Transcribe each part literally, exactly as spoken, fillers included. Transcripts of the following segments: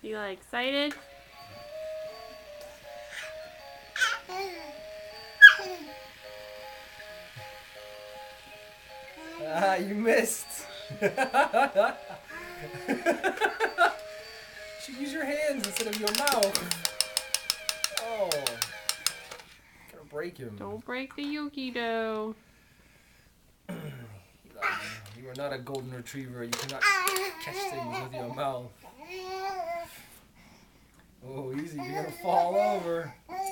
Eli excited? Ah, you missed. You should use your hands instead of your mouth. Oh. Gonna break him. Don't break the Yuki dough. You are not a golden retriever. You cannot catch things with your mouth. Oh, easy. You're gonna fall over.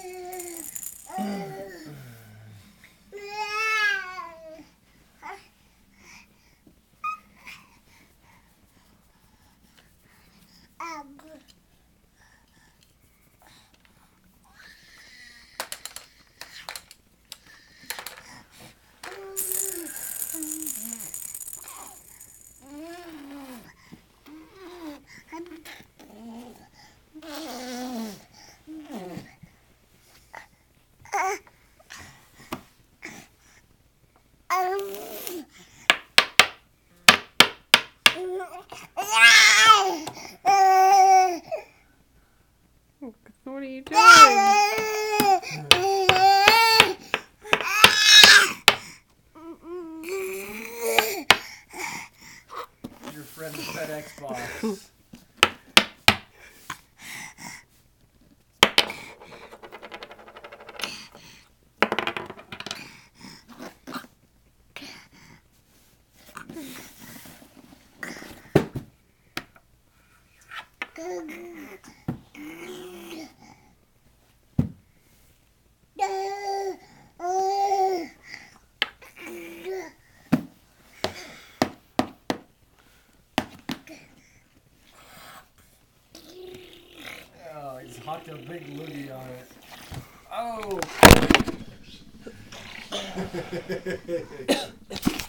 What are you doing? Your friend the pet Xbox. Oh, he's hocked a big loogie on it. Oh!